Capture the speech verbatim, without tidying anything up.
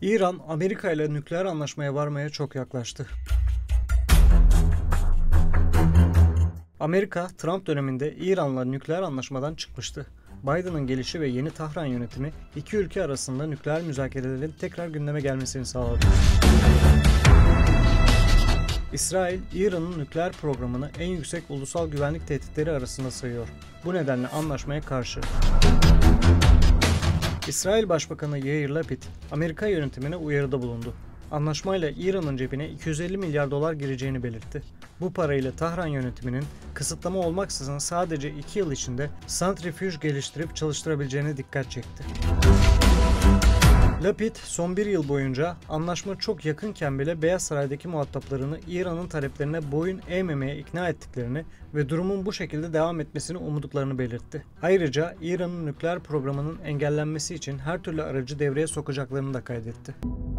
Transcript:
İran, Amerika ile nükleer anlaşmaya varmaya çok yaklaştı. Amerika, Trump döneminde İran'la nükleer anlaşmadan çıkmıştı. Biden'ın gelişi ve yeni Tahran yönetimi iki ülke arasında nükleer müzakerelerin tekrar gündeme gelmesini sağladı. İsrail, İran'ın nükleer programını en yüksek ulusal güvenlik tehditleri arasında sayıyor. Bu nedenle anlaşmaya karşı. İsrail Başbakanı Yair Lapid, Amerika yönetimine uyarıda bulundu. Anlaşmayla İran'ın cebine iki yüz elli milyar dolar gireceğini belirtti. Bu parayla Tahran yönetiminin kısıtlama olmaksızın sadece iki yıl içinde santrifüj geliştirip çalıştırabileceğine dikkat çekti. Lapid, son bir yıl boyunca anlaşma çok yakınken bile Beyaz Saray'daki muhataplarını İran'ın taleplerine boyun eğmemeye ikna ettiklerini ve durumun bu şekilde devam etmesini umduklarını belirtti. Ayrıca İran'ın nükleer programının engellenmesi için her türlü aracı devreye sokacaklarını da kaydetti.